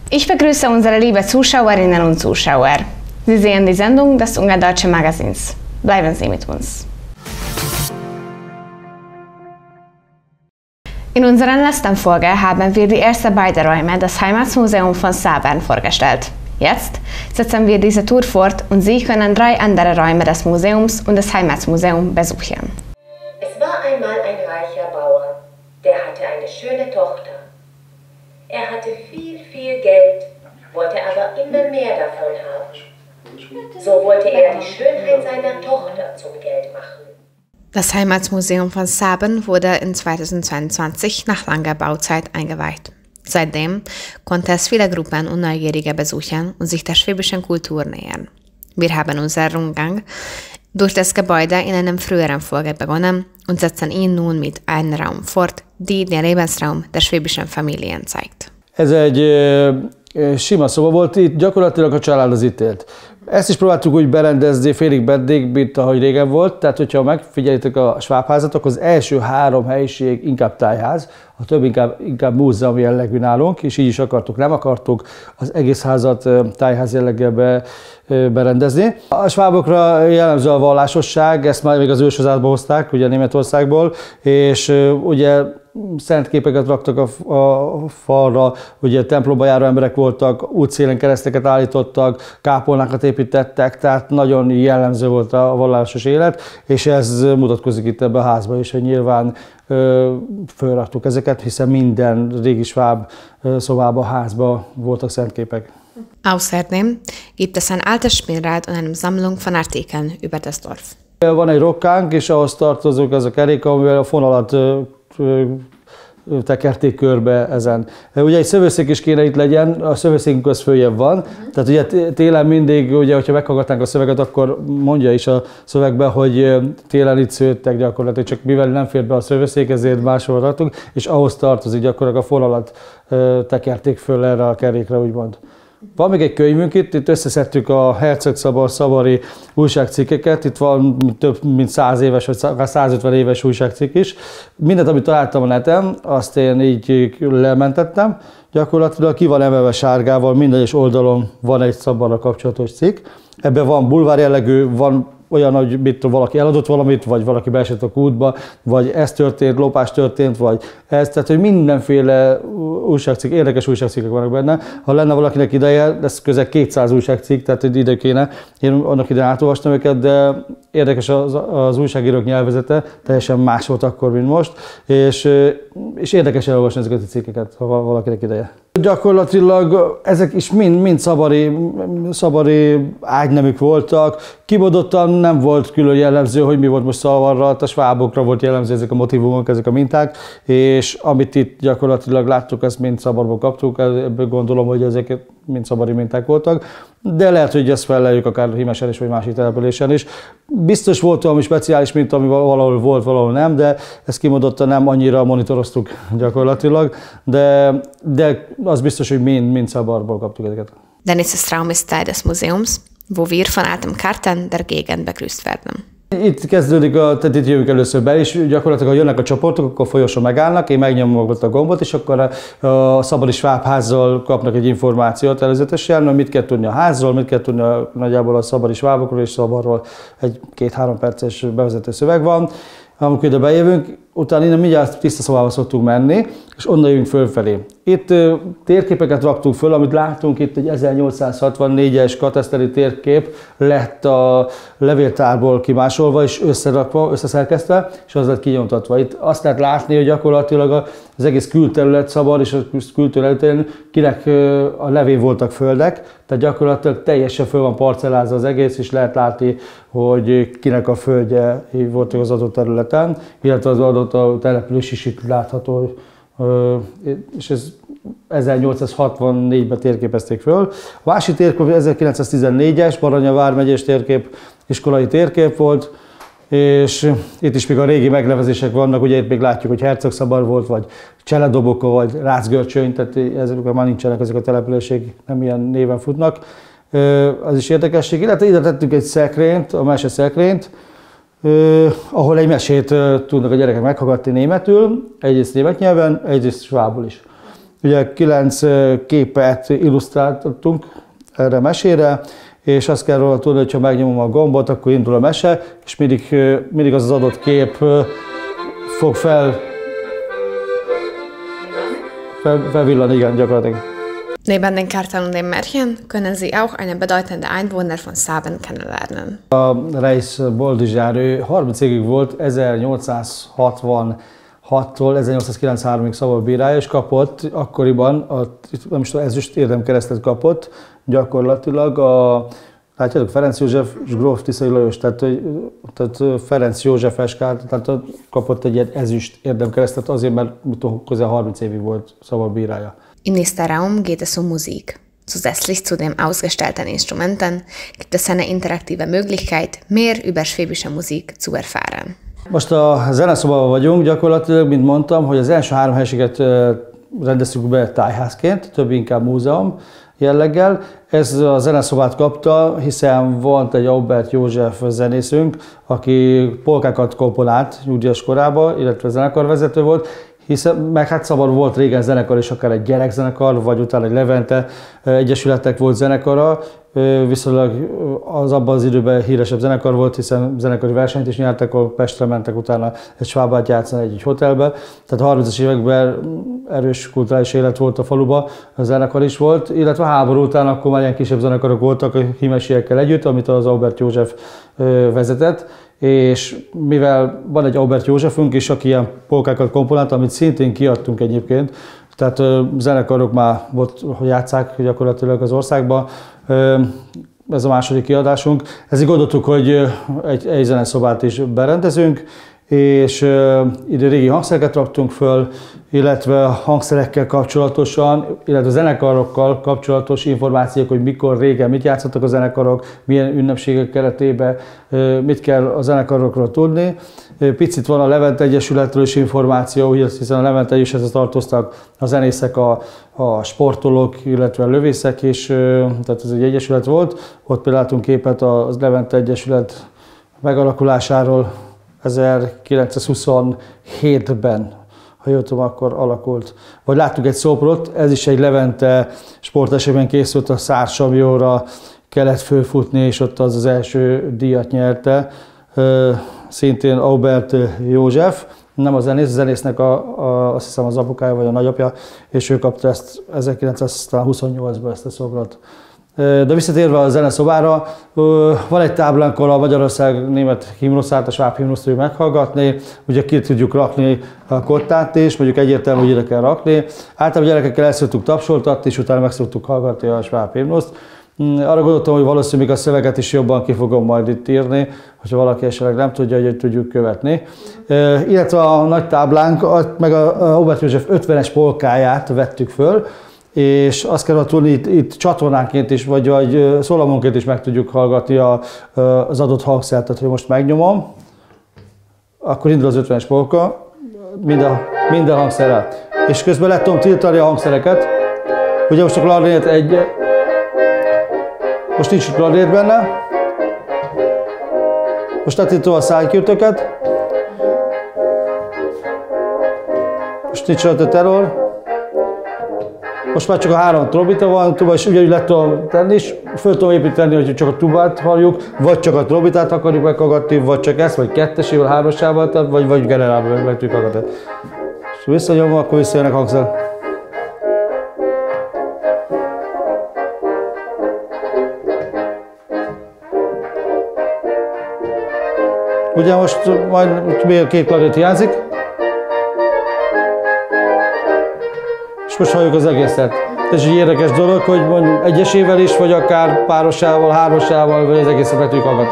Ich begrüße unsere liebe Zuschauerinnen und Zuschauer. Sie sehen die Sendung des Ungarn-Deutsche Magazins. Bleiben Sie mit uns. In unserer letzten Folge haben wir die ersten beiden Räume des Heimatmuseums von Sabern vorgestellt. Jetzt setzen wir diese Tour fort und Sie können 3 andere Räume des Museums und des Heimatmuseums besuchen. Es war einmal ein reicher Bauer, der hatte eine schöne Tochter. Er hatte viel Geld, wollte aber immer mehr davon haben. So wollte er die Schönheit seiner Tochter zum Geld machen. Das Heimatmuseum von Sabern wurde in 2022 nach langer Bauzeit eingeweiht. Seitdem konnte es viele Gruppen und Neugierige besuchen und sich der schwäbischen Kultur nähern. Wir haben unseren Rundgang durch das Gebäude in einem früheren Folge begonnen und setzen ihn nun mit einem Raum fort, die den Lebensraum der schwäbischen Familien zeigt. Ez egy sima szoba volt, itt gyakorlatilag a család az itt élt. Ezt is próbáltuk úgy berendezni félig meddig, mint ahogy régen volt, tehát hogyha megfigyelitek a svábházat, akkor az első 3 helyiség inkább tájház, a több inkább múzeum jellegű nálunk, és így is akartuk. Nem akartuk az egész házat tájház jelleggel berendezni. A svábokra jellemző a vallásosság, ezt már még az őshazából hozták, ugye Németországból, és ugye szent képeket raktak a falra, ugye templomba járó emberek voltak, útszélen kereszteket állítottak, kápolnákat építettek, tehát nagyon jellemző volt a vallásos élet, és ez mutatkozik itt ebben a házban is, hogy nyilván fölraktuk ezeket, hiszen minden régi sváb szobában, házban voltak szentképek. Außerdem gibt es ein altes Spielrad und eine Sammlung von Artikeln über das Dorf. Van egy rokkánk, és ahhoz tartozik az a kerék, amivel a fonalat tekerték körbe ezen. Ugye egy szövőszék is kéne itt legyen, a szövőszékünk az följebb van, tehát ugye télen mindig, ugye, hogyha meghallgatnánk a szöveget, akkor mondja is a szövegben, hogy télen itt szőttek gyakorlatilag, csak mivel nem fér be a szövőszék, ezért máshol raktuk, és ahhoz tartozik gyakorlatilag a fonalat tekerték föl erre a kerékre, úgymond. Van még egy könyvünk itt összeszedtük a Herceg-szabari újságcikkeket, itt van több mint 100 éves vagy 150 éves újságcikk is. Mindent, amit találtam a neten, azt én így lementettem. Gyakorlatilag ki van emelve sárgával, minden egyes oldalon van egy Szabarra kapcsolatos cikk. Ebben van bulvár jellegű, van olyan, hogy mit valaki eladott valamit, vagy valaki beesett a kútba, vagy ez történt, lopás történt, vagy ez, tehát hogy mindenféle újságcikk, érdekes újságcikkek vannak benne. Ha lenne valakinek ideje, ez közel 200 újságcikk, tehát ide kéne. Én annak idején átolvastam őket, de érdekes az újságírók nyelvezete, teljesen más volt akkor, mint most, és érdekes elolvasni ezeket a cikkeket, ha valakinek ideje. Gyakorlatilag ezek is mind szabari ágyneműk voltak, kimondottan nem volt külön jellemző, hogy mi volt most Szabarra, a svábokra volt jellemző ezek a motivumok, ezek a minták, és amit itt gyakorlatilag láttuk, ezt mind Szabarból kaptuk, ebből gondolom, hogy ezek mind szabari minták voltak, de lehet, hogy ezt felleljük akár Himesen is, vagy másik településen is. Biztos volt valami speciális minta, ami valahol volt, valahol nem, de ezt kimondottan nem annyira monitoroztuk gyakorlatilag, de az biztos, hogy mind Szabarból kaptuk ezeket. Der nächste Raum ist Teil des Museums, wo wir von alten Karten der Gegend begrüßt werden. Itt kezdődik, tehát itt jövünk először be, és gyakorlatilag, ha jönnek a csoportok, akkor folyosón megállnak, én megnyomom a gombot, és akkor a szabadi svábházzal kapnak egy információt előzetesen, hogy mit kell tudni a házról, mit kell tudni nagyjából a szabadi svábokról és Szabarról. Egy 2-3 perces bevezető szöveg van. Amikor ide bejövünk, utána innen mindjárt tiszta szobába szoktunk menni, és onnan jövünk fölfelé. Itt térképeket raktunk föl, amit látunk, itt egy 1864-es kataszteri térkép lett a levéltárból kimásolva és összerakva, összeszerkesztve, és az lett kinyomtatva. Itt azt lehet látni, hogy gyakorlatilag az egész külterület Szabad és a külterületén kinek a levén voltak földek, tehát gyakorlatilag teljesen föl van parcellázva az egész, és lehet látni, hogy kinek a földje volt az adott területen, illetve az adott a település is itt látható, és ez 1864-ben térképezték föl. A másik térkép 1914-es, Baranya vármegyés térkép, iskolai térkép volt, és itt is még a régi megnevezések vannak, ugye itt még látjuk, hogy Herceg-Szabad volt, vagy Cseledoboka, vagy Rácgörcsöny, tehát ezek már nincsenek, ezek a települések nem ilyen néven futnak. Az is érdekesség, illetve ide tettünk egy szekrényt, a meseszekrényt, ahol egy mesét tudnak a gyerekek meghallgatni németül, egyrészt német nyelven, egyrészt svábul is. Ugye 9 képet illusztráltunk erre a mesére, és azt kell róla tudni, hogy ha megnyomom a gombot, akkor indul a mese, és mindig az adott kép fog felvillan, igen, gyakorlatilag. Neben den Karten und dem Märchen können Sie auch eine bedeutende Einwohner von Saben kennenlernen. A Reis Boldizsár, ő 30 évig volt, 1866-tól 1893-ig szabadbírája, és kapott akkoriban, nem is tudom, ezüst érdemkeresztet kapott, gyakorlatilag látjátok, Ferenc József és Gróf Tiszai Lajos, tehát Ferenc József Eskár, tehát kapott egy ilyen ezüst érdemkeresztet azért, mert közel 30 évig volt szabadbírája. Im nächsten Raum geht es um Musik. Zusätzlich zu den ausgestellten Instrumenten gibt es eine interaktive Möglichkeit, mehr über schwäbische Musik zu erfahren. Most a zeneszobában vagyunk, gyakorlatilag, mint mondtam, hogy az első 3 helységet rendeztük be tájházként, több inkább múzeum jelleggel. Ez a zeneszobát kapta, hiszen volt egy Aubert József zenészünk, aki polkákat komponált nyugdíjas korában, illetve zenekarvezető volt, hiszen meg hát szabad volt régen zenekar is, akár egy gyerekzenekar, vagy utána egy Levente egyesületek volt zenekara, viszonylag az abban az időben híresebb zenekar volt, hiszen zenekari versenyt is nyertek, ahol Pestre mentek utána egy svábát játszani egy hotelbe. Tehát 30-as években erős kulturális élet volt a faluba, a zenekar is volt, illetve a háború után akkor már ilyen kisebb zenekarok voltak a hímesiekkel együtt, amit az Aubert József vezetett. És mivel van egy Aubert Józsefünk is, aki ilyen polkákat komponált, amit szintén kiadtunk egyébként, tehát zenekarok már volt, hogy játsszák gyakorlatilag az országban, ez a második kiadásunk. Ezért gondoltuk, hogy egy zeneszobát is berendezünk, és ide régi hangszereket raktunk föl, illetve hangszerekkel kapcsolatosan, illetve zenekarokkal kapcsolatos információk, hogy mikor régen mit játszottak a zenekarok, milyen ünnepségek keretében, mit kell a zenekarokról tudni. Picit van a Levente Egyesületről is információ, hiszen a Levente Egyesülethez tartoztak a zenészek, a sportolók, illetve a lövészek is, tehát ez egy egyesület volt. Ott például látunk képet a Levente Egyesület megalakulásáról 1927-ben, ha jól tudom, akkor alakult. Vagy láttuk egy szobrot, ez is egy Levente sporteseményen készült, a Szár-Samjóra kellett fölfutni, és ott az első díjat nyerte. Szintén Aubert József, nem a zenésznek azt hiszem az apukája vagy a nagyapja, és ő kapta ezt 1928-ban ezt a szobrot. De visszatérve a zeneszobára, van egy táblánk, ahol a Magyarország német himnuszát, a sváb himnuszt tudjuk meghallgatni, ugye ki tudjuk rakni a kottát is, mondjuk egyértelmű, hogy ide kell rakni. Általában a gyerekekkel el szoktuk tapsoltatni, és utána meg szoktuk hallgatni a sváb himnuszt. Arra gondoltam, hogy valószínűleg a szöveget is jobban ki fogom majd itt írni, hogyha valaki esetleg nem tudja, hogy tudjuk követni. Illetve a nagy táblánk, meg a Aubert József 50-es polkáját vettük föl, és azt kell tudni, itt csatornánként is, vagy szólamonként is meg tudjuk hallgatni az adott hangszert. Tehát, hogy most megnyomom, akkor indul az 50-es polka, minden hangszerrel. És közben lehet tudom tiltani a hangszereket. Ugye most a klarnét most nincs klarnét benne. Most letiltom a szájkürtöket. Most nincs rajta terror. Most már csak a 3 trombita van, és ugyanúgy lehet tudom tenni, és föl tudom építeni, hogy csak a tubát halljuk, vagy csak a trombitát akarjuk meghallgatni, vagy csak ezt, vagy 2-esével, 3-asával, vagy generálban meg tudjuk hallgatni. És visszanyomom, akkor visszajönnek hangszer. Ugye most majd még 2 klarnét hiányzik. És most halljuk az egészet. Ez egy érdekes dolog, hogy mondjuk egyesével is, vagy akár párosával, 3-asával, vagy az egészet meg tudjuk hallgatni.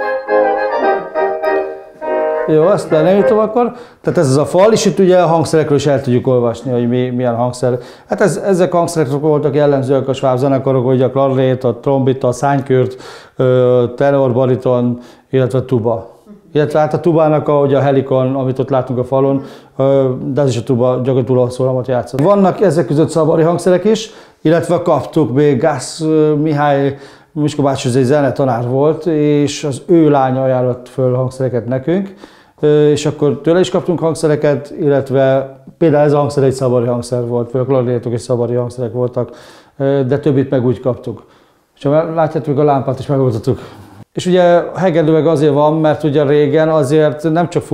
Jó, azt lenyomítom akkor. Tehát ez az a fal, és itt ugye a hangszerekről is el tudjuk olvasni, hogy milyen hangszer. Hát ezek a hangszerek voltak jellemzőek a sváb zenekarok, hogy a klarnét, a trombita, a szánykürt, tenor, bariton, illetve a tuba. Illetve hát a tubának a helikon, amit ott látunk a falon, de ez is a tuba gyakorlatilag szólamot játszott. Vannak ezek között szabadi hangszerek is, illetve kaptuk még Gász Mihály, Miska bácsi egy zenetanár volt, és az ő lánya ajánlott föl hangszereket nekünk. és akkor tőle is kaptunk hangszereket, illetve például ez a hangszer egy szabari hangszer volt, vagy a klarinétok és szabari hangszerek voltak, de többit meg úgy kaptuk. És látjátok, a lámpát is megoldottuk. És ugye hegedű meg azért van, mert ugye régen azért nem csak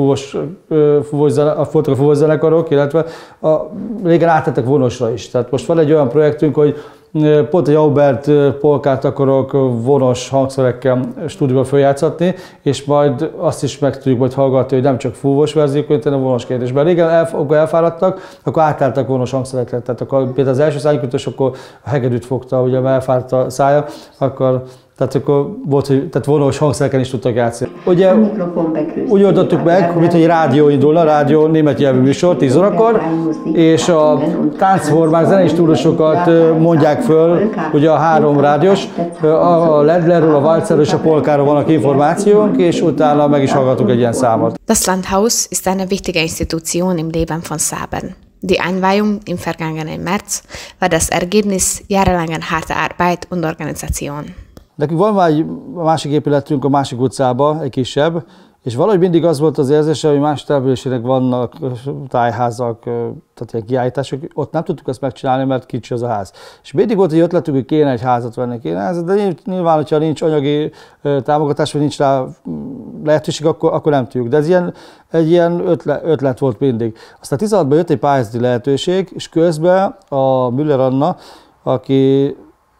voltak a fúvós zenekarok, illetve régen áttettek vonosra is. Tehát most van egy olyan projektünk, hogy pont egy Aubert polkát akarok vonos hangszerekkel stúdióban feljátszatni, és majd azt is meg tudjuk majd hallgatni, hogy nem csak fúvós verziók, hanem vonos kérdésben. Régen akkor elfáradtak, akkor átálltak vonos hangszerekre. Tehát akkor például az első szánykötős akkor a hegedűt fogta, ugye elfáradt a szája, tehát akkor volt, hogy tehát vonos hangszereken is tudtak játszani. Ugye úgy oldottuk meg, mint hogy rádió indulna, rádió német nyelvű műsor 10 órakor, és a táncformák, zenei stílusokat mondják föl, ugye a 3 rádiós, a Ledlerről, a Walzerről és a Polkáról vannak információnk, és utána meg is hallgatunk egy ilyen számot. Das Landhaus ist eine wichtige Institution im Leben von Saben. Die Einweihung im vergangenen März war das Ergebnis jahrelangen harter Arbeit und Organisation. Nekünk van már egy másik épületünk a másik utcában, egy kisebb, és valahogy mindig az volt az érzése, hogy más településének vannak tájházak, tehát ilyen kiállítások, ott nem tudtuk ezt megcsinálni, mert kicsi az a ház. És mindig volt egy ötletünk, hogy kéne egy házat venni, de nyilván, hogyha nincs anyagi támogatás, vagy nincs rá lehetőség, akkor nem tudjuk. De ez egy ilyen ötlet volt mindig. Aztán 16-ban jött egy pályázati lehetőség, és közben a Müller Anna, aki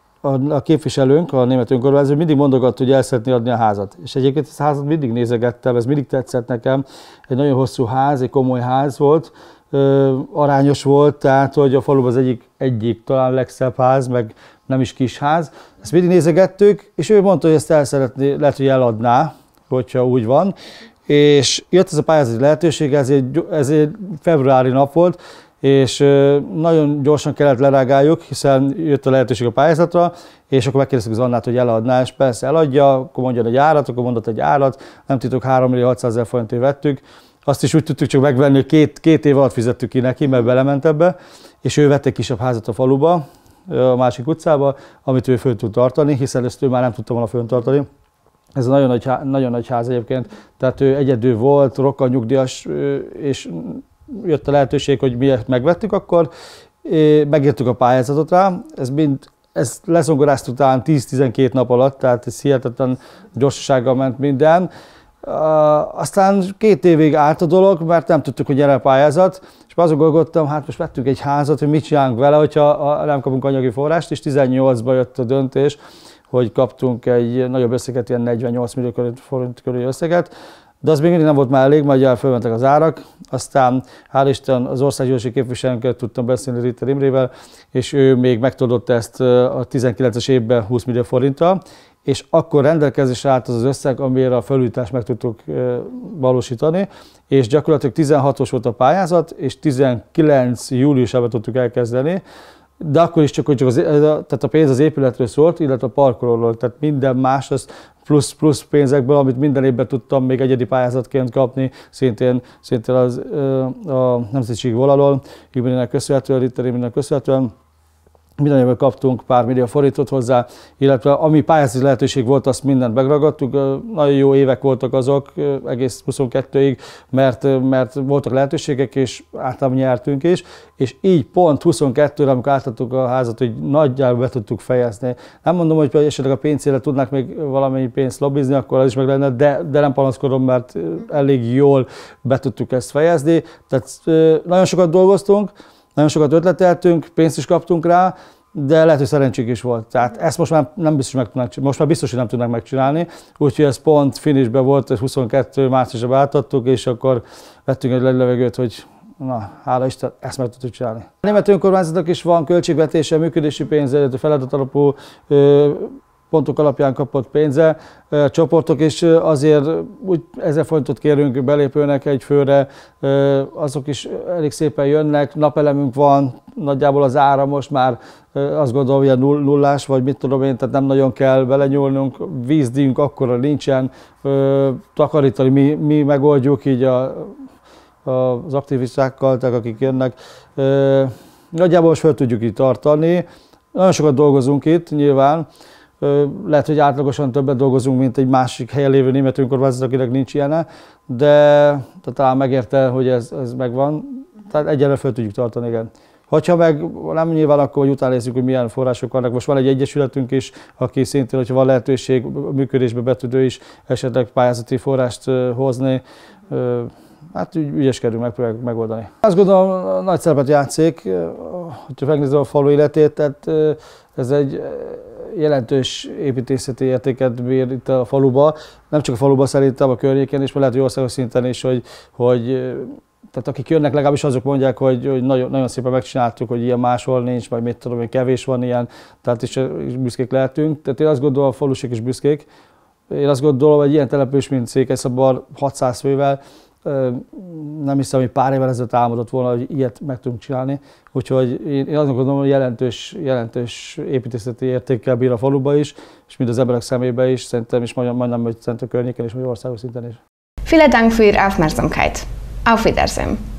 a képviselőnk, a német önkormányzó mindig mondogatta, hogy el szeretné adni a házat. És egyébként ezt a házat mindig nézegettem, ez mindig tetszett nekem. Egy nagyon hosszú ház, egy komoly ház volt, arányos volt, tehát hogy a faluban az egyik talán legszebb ház, meg nem is kis ház. Ezt mindig nézegettük, és ő mondta, hogy ezt el szeretné, lehet, hogy eladná, hogyha úgy van. És jött ez a pályázati lehetőség, ez egy februári nap volt, és nagyon gyorsan kellett lerágáljuk, hiszen jött a lehetőség a pályázatra, és akkor megkérdeztük az Annát, hogy eladná, és persze eladja, akkor mondja egy árat, akkor mondott egy árat, nem titok, 3.600.000 forintért vettük. Azt is úgy tudtuk csak megvenni, hogy két év alatt fizettük ki neki, mert belement ebbe, és ő vett egy kisebb házat a faluba, a másik utcába, amit ő föl tud tartani, hiszen ezt ő már nem tudta volna föntartani. Ez a nagyon nagy ház egyébként, tehát ő egyedül volt, rokkant nyugdíjas, és jött a lehetőség, hogy mi megvettük, akkor megírtuk a pályázatot rá, ezt leszongoráztuk talán 10-12 nap alatt, tehát ez hihetetlen gyorsasággal ment minden. Aztán 2 évig állt a dolog, mert nem tudtuk, hogy gyere a pályázat, és azon gondolkodtam, hát most vettünk egy házat, hogy mit csinálunk vele, hogyha nem kapunk anyagi forrást, és 18-ban jött a döntés, hogy kaptunk egy nagyobb összeget, ilyen 48 millió forint körüli összeget, de az még mindig nem volt már elég, majd fölmentek az árak, aztán hál' Isten az országgyűlési képviselőnkkel tudtam beszélni Ritter Imrével, és ő még megtudott ezt a 19-es évben 20 millió forinttal, és akkor rendelkezésre állt az az összeg, amire a felújítást meg tudtuk valósítani, és gyakorlatilag 16-os volt a pályázat, és 19 júliusában tudtuk elkezdeni, de akkor is csak tehát a pénz az épületről szólt, illetve a parkolóról, tehát minden más, az plusz pénzekből, amit minden évben tudtam még egyedi pályázatként kapni, szintén a nemzetiségi vonalon, Imrének köszönhetően, Ritter Imrének köszönhetően. Minden évben kaptunk pár millió forintot hozzá, illetve ami pályázati lehetőség volt, azt mindent megragadtuk. Nagyon jó évek voltak azok, egész 22-ig, mert voltak lehetőségek, és általában nyertünk is. És így pont 22-re, amikor átadtuk a házat, hogy nagyjából be tudtuk fejezni. Nem mondom, hogy esetleg a pénzére tudnák még valamennyi pénzt lobbizni, akkor az is meg lenne, de nem panaszkodom, mert elég jól be tudtuk ezt fejezni. Tehát nagyon sokat dolgoztunk, nagyon sokat ötleteltünk, pénzt is kaptunk rá, de lehet, hogy szerencsénk is volt. Tehát ezt most már nem biztos, hogy meg tudnánk csinálni. Most már biztos, hogy nem tudnánk megcsinálni. Úgyhogy ez pont finishben volt, 22 márciusban átadtuk, és akkor vettünk egy levegőt, hogy na, hála Isten, ezt meg tudtuk csinálni. A német önkormányzatnak is van költségvetése, működési pénze, feladatalapú pontok alapján kapott pénze. A csoportok is azért úgy 1000 forintot kérünk belépőnek egy főre, azok is elég szépen jönnek, napelemünk van, nagyjából az ára most már azt gondolom, hogy nullás, vagy mit tudom én, tehát nem nagyon kell belenyúlnunk, vízdíjunk akkora nincsen, takarítani mi megoldjuk így az aktivistákkal, tehát akik jönnek. Nagyjából most fel tudjuk itt tartani, nagyon sokat dolgozunk itt nyilván, Lehet, hogy átlagosan többet dolgozunk, mint egy másik helyen lévő német önkormányzat, akinek nincs ilyene, de talán megérte, hogy ez megvan. Tehát egyenlően föl tudjuk tartani, igen. Ha meg nem nyilván, akkor hogy utána nézzük, hogy milyen források vannak. Most van egy egyesületünk is, aki szintén, hogyha van lehetőség, működésbe be tud ő is esetleg pályázati forrást hozni. Hát ügyeskedünk, megpróbáljuk megoldani. Azt gondolom, nagy szerepet játszik, hogyha megnézem a falu életét, tehát ez egy jelentős építészeti értéket bír itt a faluba. Nem csak a faluba, szerintem a környéken is, mert lehet, hogy országos szinten is, hogy tehát akik jönnek, legalábbis azok mondják, hogy nagyon szépen megcsináltuk, hogy ilyen máshol nincs, vagy mit tudom, hogy kevés van ilyen, tehát is büszkék lehetünk. Tehát én azt gondolom, a falusiak is büszkék. Én azt gondolom, hogy ilyen település, mint Székelyszabor 600 fővel, nem hiszem, hogy pár évvel ezelőtt álmodott volna, hogy ilyet meg tudunk csinálni. Úgyhogy én azt gondolom, hogy jelentős építészeti értékkel bír a faluba is, és mind az emberek szemébe is, szerintem is majdnem, hogy szerintem környéken és Magyarországon szinten is. Vielen Dank für Ihre Aufmerksamkeit. Auf Wiedersehen.